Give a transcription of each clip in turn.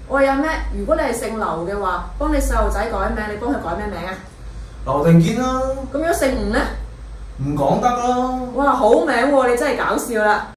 喂，有咩？如果你係姓劉嘅話，幫你細路仔改名，你幫佢改咩名啊？ 劉定堅啦， 咁如果姓吳呢？ 唔講得啦。 哇，好名喎！你真係搞笑啦！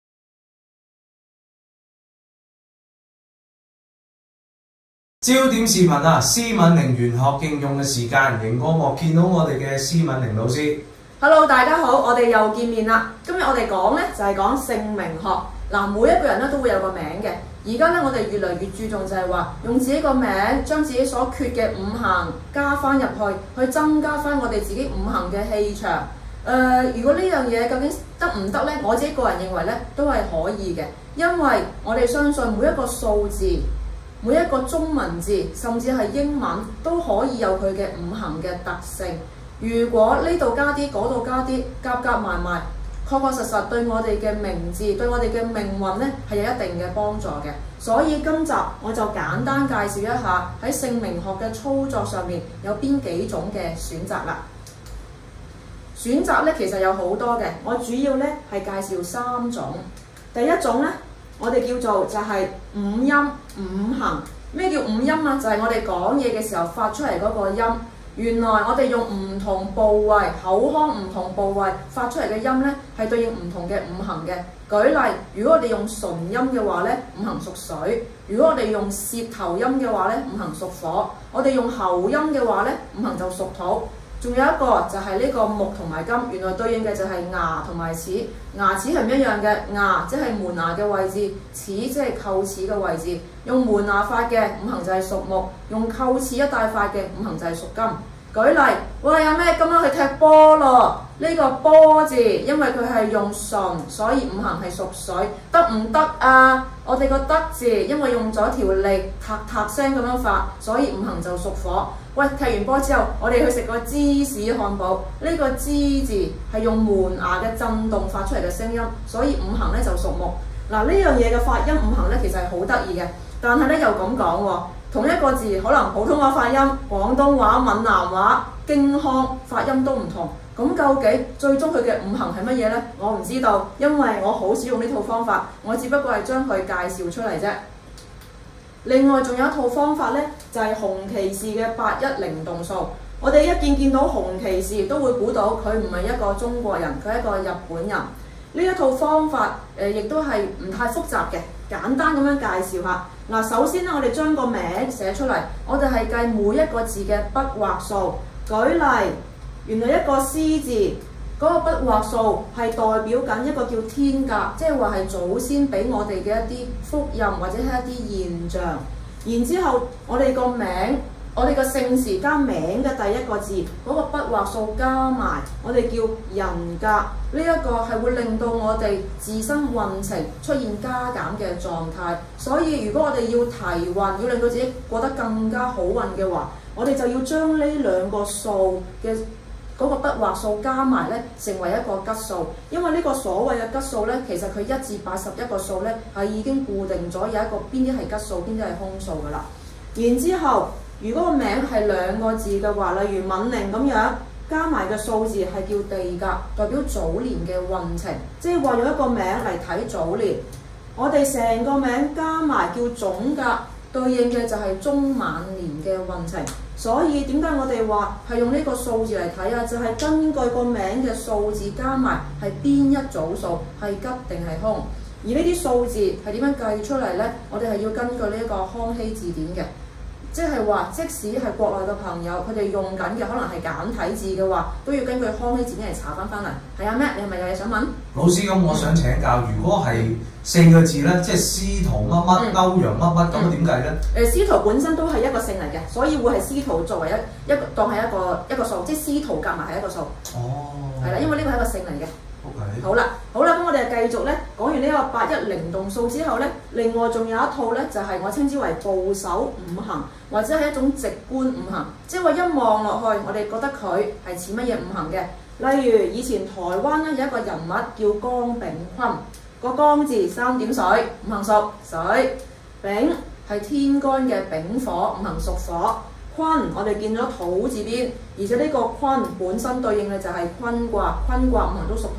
焦點視頻啊，施敏玲玄學應用嘅時間，熒光幕見到我哋嘅施敏玲老師。 Hello， 大家好，我哋又見面啦。今日我哋講呢就係講姓名學。嗱，每一個人咧都會有個名嘅。而家咧我哋越嚟越注重就係話用自己個名，將自己所缺嘅五行加翻入去，去增加翻我哋自己五行嘅氣場。如果呢樣嘢究竟得唔得呢？我自己個人認為呢都係可以嘅，因為我哋相信每一個數字、每一個中文字，甚至係英文都可以有佢嘅五行嘅特性。如果呢度加啲，嗰度加啲，夾夾埋埋，確確實實對我哋嘅名字、對我哋嘅命運呢係有一定嘅幫助嘅。所以今集我就簡單介紹一下喺姓名學嘅操作上面有邊幾種嘅選擇啦。選擇呢其實有好多嘅，我主要呢係介紹3種。第一種呢，我哋叫做就係五音五行。咩叫五音啊？就係我哋講嘢嘅時候發出嚟嗰個音。原來我哋用唔同部位、口腔唔同部位發出嚟嘅音呢，係對應唔同嘅五行嘅。舉例，如果我哋用唇音嘅話呢，五行屬水；如果我哋用舌頭音嘅話呢，五行屬火；我哋用喉音嘅話呢，五行就屬土。仲有一個就係呢個木同埋金，原來對應嘅就係牙同埋齒。牙齒係唔一樣嘅，牙即係門牙嘅位置，齒即係臼齒嘅位置。用門牙發嘅五行就係屬木，用臼齒一帶發嘅五行就係屬金。舉例，喂，有咩今晚去踢波咯？呢個波字，因為佢係用唇，所以五行係屬水，得唔得啊？我哋個得字，因為用咗條脷，嗒嗒聲咁樣發，所以五行就屬火。喂，踢完波之後，我哋去食個芝士漢堡，呢個芝字係用門牙嘅震動發出嚟嘅聲音，所以五行咧就屬木。嗱，呢樣嘢嘅發音五行咧其實係好得意嘅，但係咧又咁講喎。同一個字，可能普通話發音、廣東話、閩南話、京腔發音都唔同。咁究竟最終佢嘅五行係乜嘢呢？我唔知道，因為我好少用呢套方法，我只不過係將佢介紹出嚟啫。另外仲有一套方法呢，就係紅騎士嘅810動數。我哋一見到紅騎士都會估到佢唔係一個中國人，佢係一個日本人。呢一套方法亦都係唔太複雜嘅，簡單咁樣介紹下。嗱，首先咧，我哋將個名寫出嚟，我哋係計每一個字嘅筆畫數。舉例，原來一個詩字嗰個筆畫數係代表緊一個叫天格，即係話係祖先俾我哋嘅一啲福蔭或者係一啲現象。然之後，我哋個名。我哋個姓氏加名嘅第一個字，嗰個筆畫數加埋，我哋叫人格。呢一個係會令到我哋自身運程出現加減嘅狀態。所以如果我哋要提運，要令到自己過得更加好運嘅話，我哋就要將呢兩個數嘅嗰個筆畫數加埋呢，成為一個吉數。因為呢個所謂嘅吉數呢，其實佢1至81個數呢，係已經固定咗有一個邊啲係吉數，邊啲係空數㗎啦。然之後，如果個名係2個字嘅話，例如敏玲咁樣，加埋嘅數字係叫地格，代表早年嘅運程，即係話用一個名嚟睇早年。我哋成個名加埋叫總格，對應嘅就係中晚年嘅運程。所以點解我哋話係用呢個數字嚟睇啊？就係根據個名嘅數字加埋係邊一組數，係吉定係凶。而呢啲數字係點樣計出嚟呢？我哋係要根據呢一個康熙字典嘅。即係話，即使係國內嘅朋友，佢哋用緊嘅可能係簡體字嘅話，都要根據康熙字典嚟查翻嚟。係啊，咩？你係咪有嘢想問？ 老師，咁我想請教，如果係4個字呢，即係司徒乜乜、歐陽乜乜，咁點計呢？ 司徒本身都係一個姓嚟嘅，所以會係司徒作為一個當係一個數，即係司徒夾埋係一個數。 哦。係啦，因為呢個係一個姓嚟嘅。 Okay. 好啦，咁我哋就繼續咧講完呢個810動數之後咧，另外仲有一套咧，就係我稱之為部首五行，或者係一種直觀五行，即係話一望落去，我哋覺得佢係似乜嘢五行嘅。例如以前台灣咧有一個人物叫江炳坤，個江字3點水，五行屬水；丙係天干嘅丙火，五行屬火。坤我哋見咗土字邊，而且呢個坤本身對應嘅就係坤卦，坤卦五行都屬土，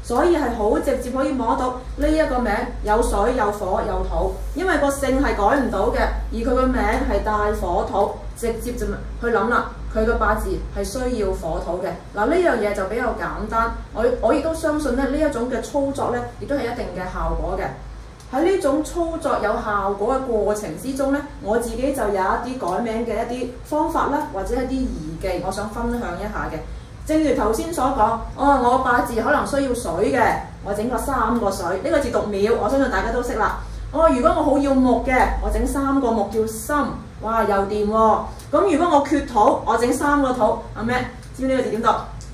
所以係好直接可以摸到呢一個名有水有火有土，因為個姓係改唔到嘅，而佢個名係帶火土，直接就去諗啦。佢個八字係需要火土嘅。嗱，呢樣嘢就比較簡單，我亦都相信咧呢一種嘅操作咧，亦都係一定嘅效果嘅。喺呢種操作有效果嘅過程之中咧，我自己就有一啲改名嘅一啲方法啦，或者一啲儀技，我想分享一下嘅。正如頭先所講，我八字可能需要水嘅，我整個3個水，呢個字讀廟，我相信大家都識啦。如果我好要木嘅，我整3個木叫心，哇又掂喎。咁如果我缺土，我整3個土，阿咩？知唔知呢個字點讀？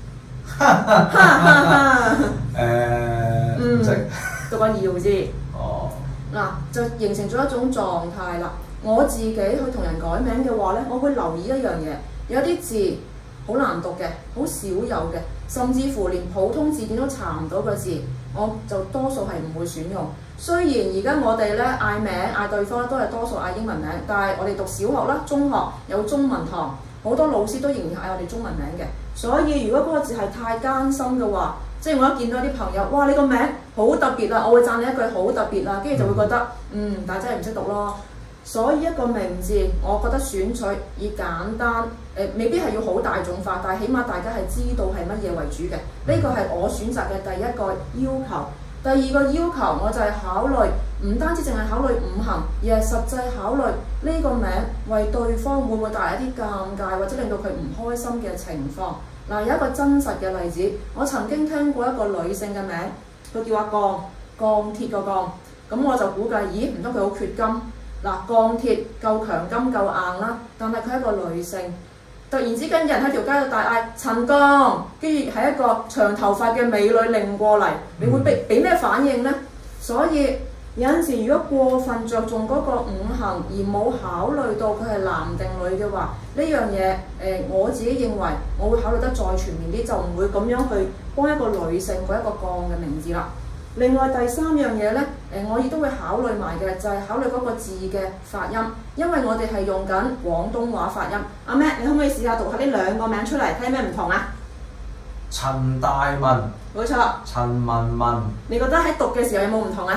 唔識。 讀個堯字。 哦。 嗱，就形成咗一種狀態啦。我自己去同人改名嘅話咧，我會留意一樣嘢，有啲字好難讀嘅，好少有嘅，甚至乎連普通字典都查唔到嘅字，我就多數係唔會選用。雖然而家我哋咧嗌名嗌對方都係多數嗌英文名，但係我哋讀小學啦、中學有中文堂，好多老師都仍然嗌我哋中文名嘅。所以如果嗰個字係太艱深嘅話，即係我一見到啲朋友，哇你個名好特別啦，我會讚你一句好特別啦，跟住就會覺得但係真係唔識讀咯。所以一個名字，我覺得選取以簡單未必係要好大眾化，但係起碼大家係知道係乜嘢為主嘅。呢個係我選擇嘅第一個要求。第二個要求我就係考慮，唔單止淨係考慮五行，而係實際考慮呢個名為對方會唔會帶來一啲尷尬或者令到佢唔開心嘅情況。嗱，有一個真實嘅例子，我曾經聽過一個女性嘅名，佢叫阿鋼，鋼鐵個鋼，咁我就估計，咦唔通佢好缺金？嗱，鋼鐵夠強金夠硬啦，但係佢係一個女性。突然之間有人喺條街度大嗌陳鋼，跟住係一個長頭髮嘅美女擰過嚟，你會俾咩反應呢？所以有陣時如果過分着重嗰個五行而冇考慮到佢係男定女嘅話，呢樣嘢我自己認為我會考慮得再全面啲，就唔會咁樣去幫一個女性改一個鋼嘅名字啦。另外第三樣嘢呢，我亦都會考慮埋嘅就係考慮嗰個字嘅發音，因為我哋係用緊廣東話發音。阿咩，你可唔可以試下讀下呢兩個名出嚟，睇下咩唔同啊？ 陳大文。 冇錯。 陳文文。 你覺得喺讀嘅時候有冇唔同啊？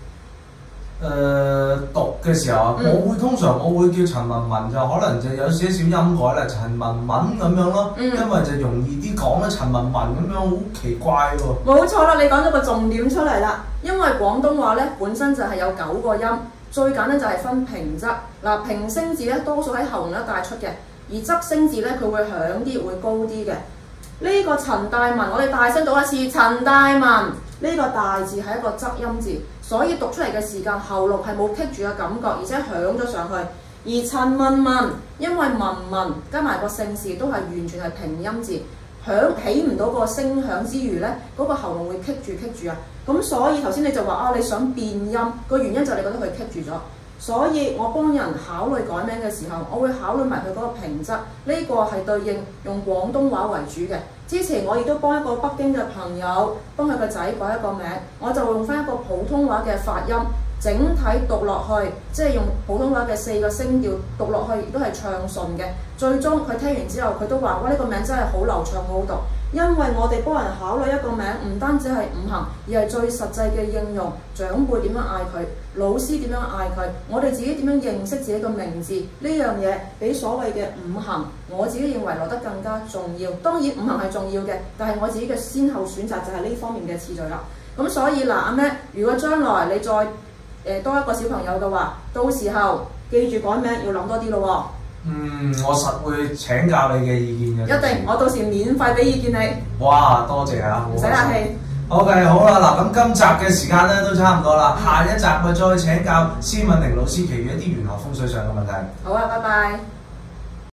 讀嘅時候通常我會叫陳文文，就可能就有少少音改啦，陳文文咁樣咯，因為就容易啲講啦，陳文文咁樣好奇怪喎。冇錯啦，你講咗個重點出嚟啦，因為廣東話咧本身就係有9個音，最簡單就係分平仄。嗱，平聲字咧多數喺喉嚨一帶出嘅，而仄聲字咧佢會響啲，會高啲嘅。呢個陳大文，我哋大聲讀一次，陳大文。呢個大字係一個仄音字，所以讀出嚟嘅時間喉嚨係冇棘住嘅感覺，而且響咗上去。而陳文文，因為文加埋個姓氏都係完全係平音字，起唔到個聲響之餘呢，嗰個喉嚨會棘住啊。咁所以頭先你就話你想變音，個原因就係你覺得佢棘住咗。所以我幫人考慮改名嘅時候，我會考慮埋佢嗰個平仄，呢個係對應用廣東話為主嘅。之前我亦都幫一個北京嘅朋友幫佢個仔改一個名，我就用翻一個普通話嘅發音，整體讀落去，即係用普通話嘅4個聲調讀落去，亦都係暢順嘅。最終佢聽完之後，佢都話：哇，呢個名真係好流暢，好好讀。因為我哋幫人考慮一個名，唔單止係五行，而係最實際嘅應用。長輩點樣嗌佢，老師點樣嗌佢，我哋自己點樣認識自己個名字，呢樣嘢比所謂嘅五行，我自己認為來得更加重要。當然五行係重要嘅，但係我自己嘅先後選擇就係呢方面嘅次序啦。咁所以嗱，阿咩，如果將來你再多一個小朋友嘅話，到時候記住改名要諗多啲咯喎。 我實會請教你嘅意見嘅。一定，我到時免費俾意見你。 哇，多謝啊！ 唔使客氣。 OK， 好啦，嗱，咁今集嘅時間咧都差唔多啦，下一集我再請教施敏玲老師其餘一啲玄學風水上嘅問題。 好啊，拜拜。